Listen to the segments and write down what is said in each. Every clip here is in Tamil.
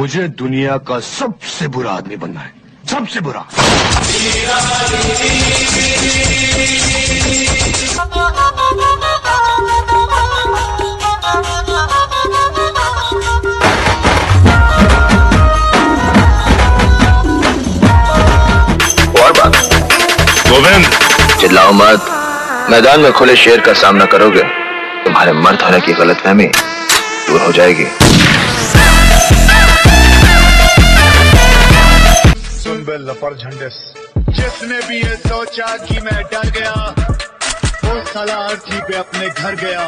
मुझे दुनिया का सबसे बुरा आदमी बनना है, सबसे बुरा। और बात गोविंद, चिल्लाओ मत। मैदान में खुले शेर का सामना करोगे, तुम्हारे मर्द होने की गलतफहमी दूर हो जाएगी। सुन बे लपड़ झंडे, जिसने भी ये सोचा कि मैं डर गया, वो साला अर्थी पे अपने घर गया।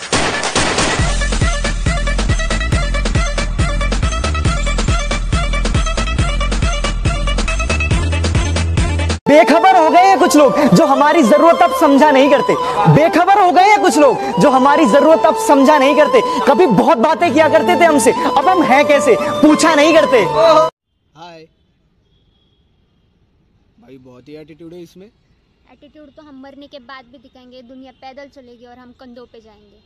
बेखबर हो गए हैं कुछ लोग जो हमारी जरूरत अब समझा नहीं करते। बेखबर हो गए हैं कुछ लोग जो हमारी जरूरत अब समझा नहीं करते। कभी बहुत बातें किया करते थे हमसे, अब हम हैं कैसे पूछा नहीं करते। हाय भाई, बहुत ही एटीट्यूड है इसमें। एटीट्यूड तो हम मरने के बाद भी दिखाएंगे। दुनिया पैदल चलेगी और हम कंधों पे जाएंगे।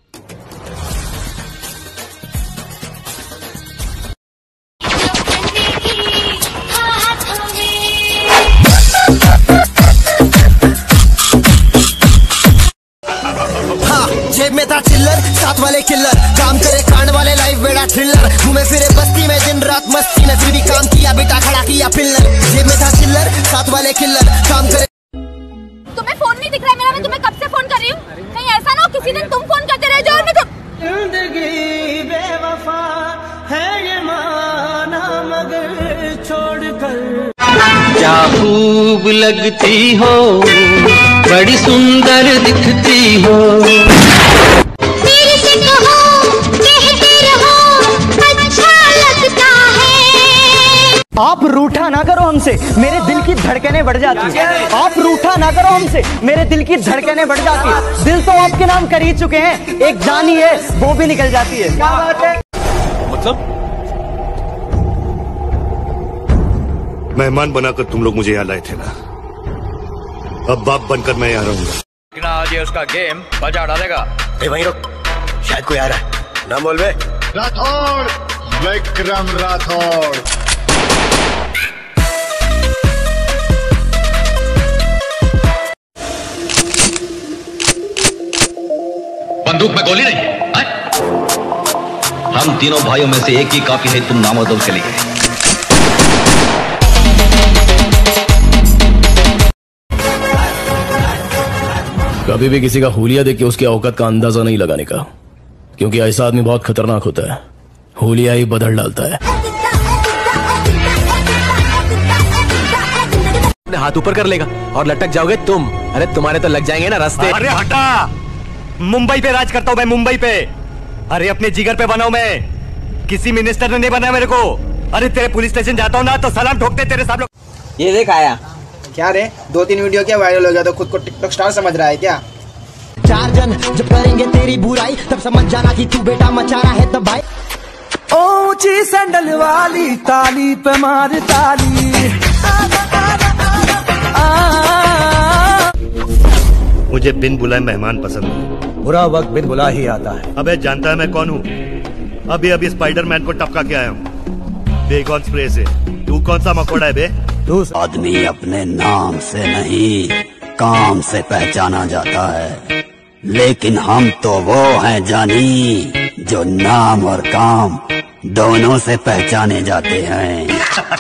जेब में था चिल्लर, साथ वाले किल्लर, काम करे कांड वाले, लाइफ बेड़ा थ्रिलर, घूमे फिरे बस्ती में दिन रात मस्ती में, फिर भी काम किया, बेटा खड़ा किया पिल्लर। जेब में था चिल्लर, साथ वाले किल्लर, काम करे। तुम्हें फोन नहीं दिख रहा है मेरा? मैं तुम्हें कब से फोन कर रही हूँ। कहीं ऐसा ना हो किसी दिन तुम फोन करते रह जाओ। जिंदगी बेवफा है ये माना मगर छोड़कर। क्या खूब लगती हो, बड़ी सुंदर दिखती हो। मेरे से कहो, कहते रहो, अच्छा लगता है। आप रूठा ना करो हमसे, मेरे दिल की धड़कनें बढ़ जाती है। आप रूठा ना करो हमसे, मेरे दिल की धड़कनें बढ़ जाती है। दिल तो आपके नाम कर ही चुके हैं, एक जान ही है वो भी निकल जाती है। क्या बात है? मतलब मेहमान बनाकर तुम लोग मुझे यहाँ लाए थे ना, अब बाप बनकर मैं यहाँ रहूंगा। आज ये उसका गेम बजा डालेगा। वहीं रुक, शायद कोई आ रहा है। नाम बोल बे। राठौड़, विक्रम राठौड़। बंदूक में गोली नहीं है? हम तीनों भाइयों में से एक ही काफी है तुम नामर्दों के लिए। कभी भी किसी का हुलिया देख के उसकी औकात का अंदाजा नहीं लगाने का, क्योंकि ऐसा आदमी बहुत खतरनाक होता है। हुलिया ही बदल डालता है। अपने हाथ ऊपर कर लेगा और लटक जाओगे तुम। अरे तुम्हारे तो लग जाएंगे ना रास्ते। अरे हटा, मुंबई पे राज करता हूँ मैं, मुंबई पे। अरे अपने जिगर पे बनाऊं मैं, किसी मिनिस्टर ने नहीं बनाया मेरे को। अरे तेरे पुलिस स्टेशन जाता हूँ ना तो सलाम ठोकते तेरे सब लोग। ये देख आया क्या रे, 2-3 वीडियो क्या वायरल हो गया तो खुद को टिकटॉक स्टार समझ रहा है क्या? 4 जन जब करेंगे तेरी बुराई तब समझ जाना कि तू बेटा मचा रहा है तब भाई। ऊंची सैंडल वाली ताली पे मार ताली। मुझे बिन बुलाए मेहमान पसंद है। बुरा वक्त बिन बुला ही आता है। अबे जानता है मैं कौन हूँ? अभी स्पाइडरमैन को टपका के आया हूँ बेगॉन स्प्रे से। तू कौन सा मकोड़ा है बे? आदमी अपने नाम से नहीं काम से पहचाना जाता है, लेकिन हम तो वो हैं जानी जो नाम और काम दोनों से पहचाने जाते हैं।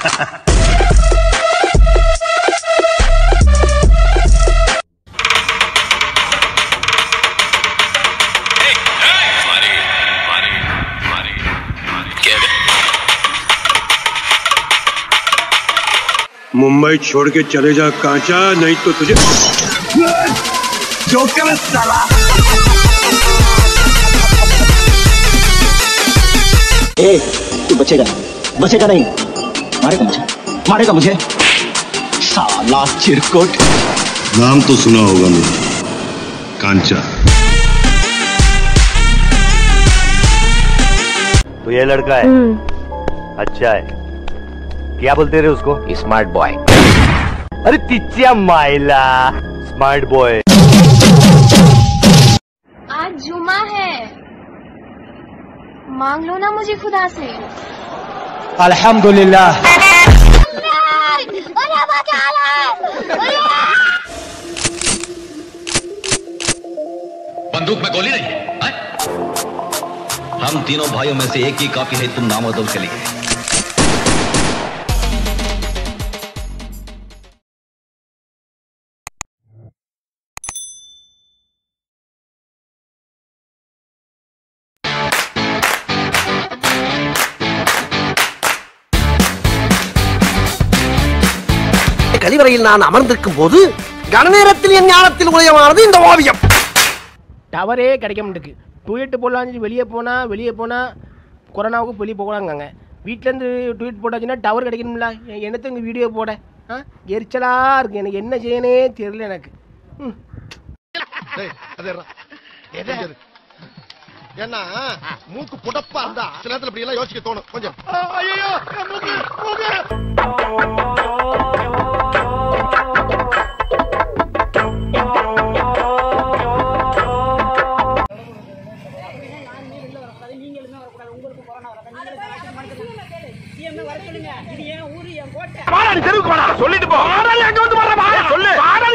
मुंबई छोड़ के चले जा कांचा, नहीं तो तुझे जोकर साला। ए, तू बचेगा नहीं, मारेगा मुझे साला चिरकुट। नाम तो सुना होगा मुझे, कांचा। तो ये लड़का है, अच्छा है। क्या बोलते रहे उसको? Smart boy. अरे तिच्चिया माइला, स्मार्ट बॉय। आज जुमा है, मांग लो ना मुझे खुदा से। अल्हम्दुलिल्लाह। बंदूक में गोली नहीं है? हम तीनों भाइयों में से एक ही काफी है तुम नामर्दों के लिए। கழிவறையில் நான் அமர்ந்திருக்கும் போது கணநேரத்தில் என் ஞானத்தில் உதயமானது இந்த ஓவியம். டவரே கிடைக்க மாட்டேங்குது. ட்வீட் போடலாம், வெளியே போனால் கொரோனாவுக்கு வெளியே போகலாங்க. வீட்டிலேருந்து ட்வீட் போட்டாச்சுன்னா டவர் கிடைக்கணும்ல. என்னத்தை இங்கே வீடியோ போட எரிச்சலாக இருக்குது. எனக்கு என்ன செய்யனே தெரியல எனக்கு. ஏன்னா மூக்கு புடப்பா இருந்தா சில நேரத்துல இப்படி எல்லாம் யோசிக்க தோணும் கொஞ்சம். சொல்லிட்டு போ. எங்க வந்து சொல்லு.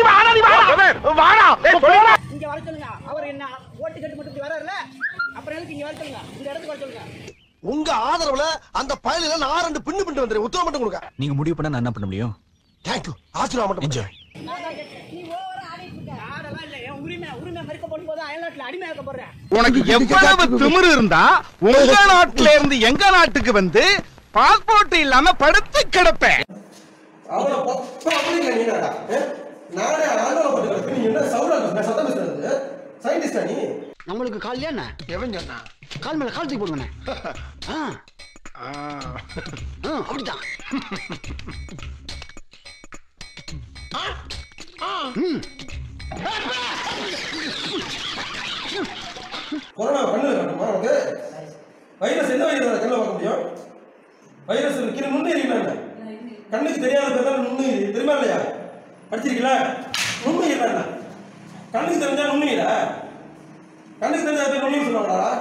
இங்க வர சொல்லுங்க. அவர் என்ன ஓட்டு கட்டு மட்டும் வராருல, அப்புறம் எனக்கு இங்க வர சொல்லுங்க. இந்த இடத்துக்கு வர சொல்லுங்க. உங்க ஆதரவுல அந்த பயலில நான் 2 பின்னு பின்னு வந்துறேன். உத்தரவு மட்டும் கொடுங்க. நீங்க முடிவு பண்ணா நான் என்ன பண்ண முடியும்? தேங்க்யூ. ஆசீர்வாதம் மட்டும். என்ஜாய். நீ ஓவரா ஆடிட்டு இருக்க. ஆடலாம் இல்ல. என் உரிமை மறுக்க போடும்போது அயல்நாட்டுல அடிமையாக்க போறேன். உனக்கு எவ்வளவு திமிரு இருந்தா உங்க நாட்டுல இருந்து எங்க நாட்டுக்கு வந்து பாஸ்போர்ட் இல்லாம படுத்து கிடப்பேன். அவள பப்படிங்க நீடா. நானே ஆளோட போட்டு நீ என்ன சவுண்டா சத்தம் பேசுறது? சயின்டிஸ்டா நீ? நம்மளுக்கு கால் இல்லையா? எவன் சொன்னா? கால் மேல கால் தூக்கி போடுங்கண்ணே. அப்படிதான். கொரோனா கண்ணுல காட்டுமா உனக்கு? வைரஸ் என்ன வைரஸ் கண்ணுல பார்க்க முடியும்? வைரஸ் கீழே நுண்ணுயிரி என்ன? கண்ணுக்கு தெரியாத பேர் நுண்ணுயிரி. தெரியுமா இல்லையா? படிச்சிருக்கீங்களா? நுண்ணுயிரி என்ன? கண்ணுக்கு தெரிஞ்சா நுண்ணுயிரா? கண்ணுக்கு தெரிஞ்சா பேர் நுண்ணுயிரி சொல்லுவாங்களா?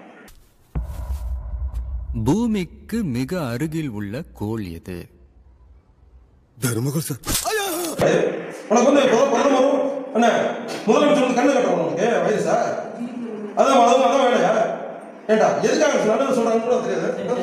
பூமிக்கு மிக அருகில் உள்ள கோள் எது? Thermocol sir. உனக்கு வந்து பிரதமரும் என்ன முதலமைச்சர் வந்து கண்ணு கட்டுறோம் உனக்கு வைரஸா? அதான் வேலையா? ஏண்டா எதுக்காக நல்லது சொல்றாங்கன்னு கூட தெரியாது.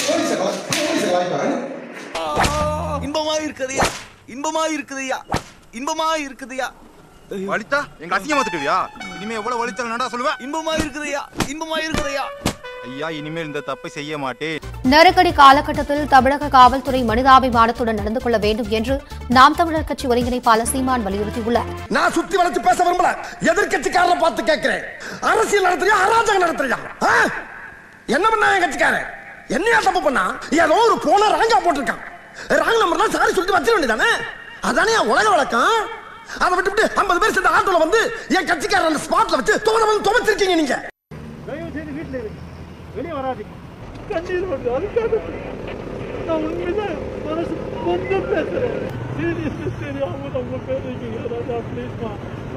இன்பமா இருக்குதையா, இன்பமா இருக்குதையா, இன்பமா இருக்குதையா. வலித்தா எங்க அசிங்கமா திட்டுவியா? இனிமே எவ்வளவு வலிச்சாலும் நடா சொல்லுவேன். இன்பமா இருக்குதையா, இன்பமா இருக்குதையா. ஐயா இனிமேல் இந்த தப்பை செய்ய மாட்டேன். நெருக்கடி காலகட்டத்தில் தமிழக காவல்துறை மனிதாபிமானத்துடன் நடந்து கொள்ள வேண்டும் என்று நாம் தமிழர் கட்சி ஒருங்கிணைப்பாளர் சீமான் வலியுறுத்தியுள்ளார். நான் சுத்தி வளைச்சு பேச விரும்பல. எதிர்கட்சிக்காரரை பார்த்து கேட்கிறேன். அரசியல் நடத்துறியா அராஜகம் நடத்துறியா? என்ன பண்ணா என் கட்சிக்காரன்? என்னையா தப்பு பண்ணா? ஏதோ ஒரு போன ராங்கா போட்டிருக்கான். ராங் நம்பர்லாம் சாரி சொல்லிட்டு வச்சிட வேண்டியதானே? அதானே உலக வழக்கம். அதை விட்டு 50 பேர் சேர்ந்த ஆட்டோல வந்து என் கட்சிக்காரன் அந்த ஸ்பாட்ல வச்சு துவச்சிருக்கீங்க நீங்க. வெளியே வராதீங்க. கண்ணீர் வருது. அதுக்காக நான் உண்மைதான் மனசு கொஞ்சம் பேசுறேன். சீரியஸ் தெரியாம நம்ம பேசுறீங்க. ராஜா ப்ளீஸ்மா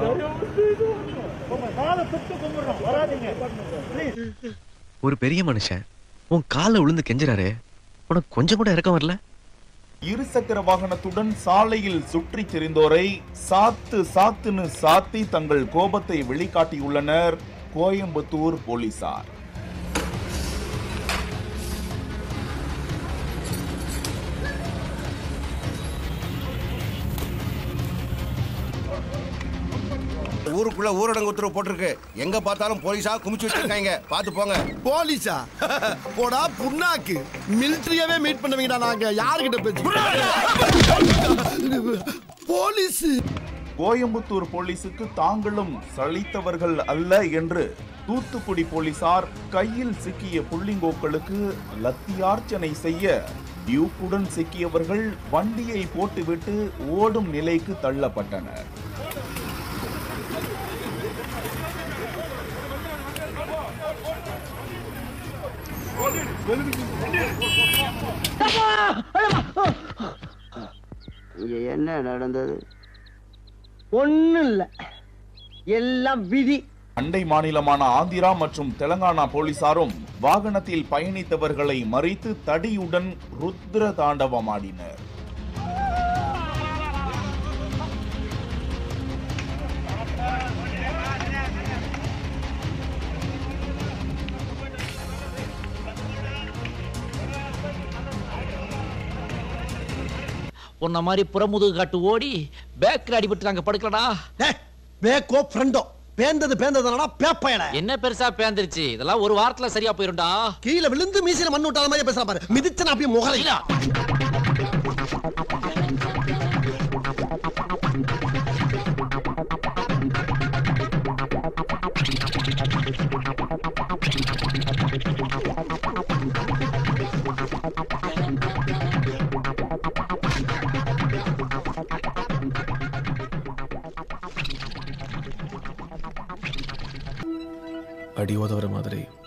காலை சுத்த கும்பிடுறோம். வராதீங்க ப்ளீஸ். ஒரு பெரிய மனுஷன் உன் காலை விழுந்து கெஞ்சுறாரு, உனக்கு கொஞ்சம் கூட இறக்கம் வரல? இருசக்கர வாகனத்துடன் சாலையில் சுற்றி திரிந்தோரை சாத்துன்னு சாத்தி தங்கள் கோபத்தை வெளிக்காட்டியுள்ளனர் கோயம்புத்தூர் போலீசார். ஊருக்குள்ள ஊரடங்கு உத்தரவு போட்டிருக்கு. எங்க பார்த்தாலும் போலீஸா குமிச்சு வச்சிருக்காங்க. பாத்து போங்க. போலீஸா போடா புண்ணாக்கு. மிலிட்டரியாவே மீட் பண்ணுவீங்கடா. நாங்க யாருகிட்ட பேச்சு? போலீஸ். கோயம்புத்தூர் போலீசுக்கு தாங்களும் சலித்தவர்கள் அல்ல என்று தூத்துக்குடி போலீசார் கையில் சிக்கிய புள்ளிங்கோக்களுக்கு லத்தியார்ச்சனை செய்ய டியூக்குடன் சிக்கியவர்கள் வண்டியை போட்டுவிட்டு ஓடும் நிலைக்கு தள்ளப்பட்டனர். இங்க என்ன நடந்தது? ஒண்ணும் இல்ல, எல்லாம் விதி. அண்டை மாநிலமான ஆந்திரா மற்றும் தெலங்கானா போலீசாரும் வாகனத்தில் பயணித்தவர்களை மறித்து தடியுடன் ருத்ர தாண்டவமாடினர். உன்ன மாதிரி புறமுதுகு காட்டு ஓடி பேக்கரி அடிபட்டு நாங்க படுக்கலடா. பேக்கோ ஃப்ரெண்டோ பேந்ததுனா பேப்பையல. என்ன பெருசா பேந்திருச்சு, இதெல்லாம் ஒரு வாரத்துல சரியா போயிரும்டா. கீழே விழுந்து மீசையில மண்ணு விட்டாத மாதிரி பேசுற பாரு. மிதிச்சன அப்படியே முகரையில. அடி உதவுற மாதிரி